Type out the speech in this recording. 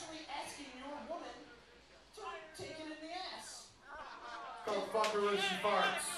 actually asking your woman to take it in the ass. It's called fucker when she farts.